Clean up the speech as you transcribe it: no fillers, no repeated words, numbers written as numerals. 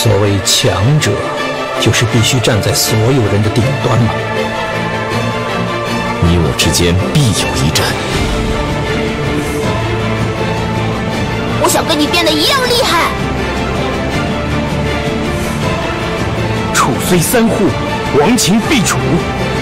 所谓强者，就是必须站在所有人的顶端嘛。 你我之间必有一战。 我想跟你变得一样厉害。 楚虽三户，亡秦必楚。